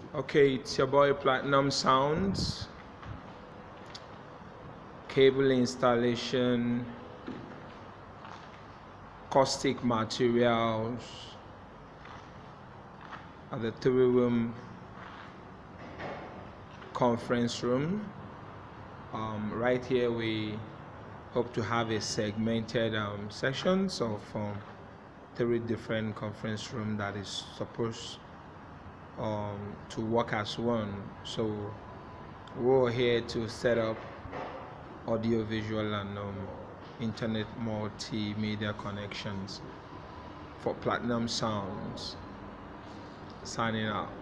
Okay, it's your boy Platinum Sounds. Cable installation, caustic materials at the three-room conference room. Right here we hope to have a segmented sections of three different conference room that is supposed to work as one. So we're here to set up audio visual and internet multimedia connections for Platinum Sounds. Signing out.